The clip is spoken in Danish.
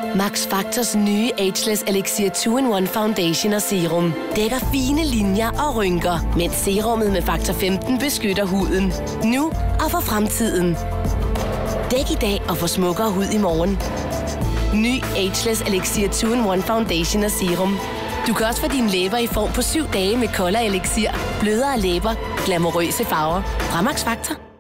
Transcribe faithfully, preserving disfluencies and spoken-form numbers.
Max Factors nye Ageless Elixir to in one Foundation og Serum dækker fine linjer og rynker, mens serummet med faktor femten beskytter huden. Nu og for fremtiden. Dæk i dag og få smukkere hud i morgen. Ny Ageless Elixir to in one Foundation og Serum. Du kan også få dine læber i form på syv dage med Color Elixir, blødere læber, glamourøse farver. Fra Max Factor.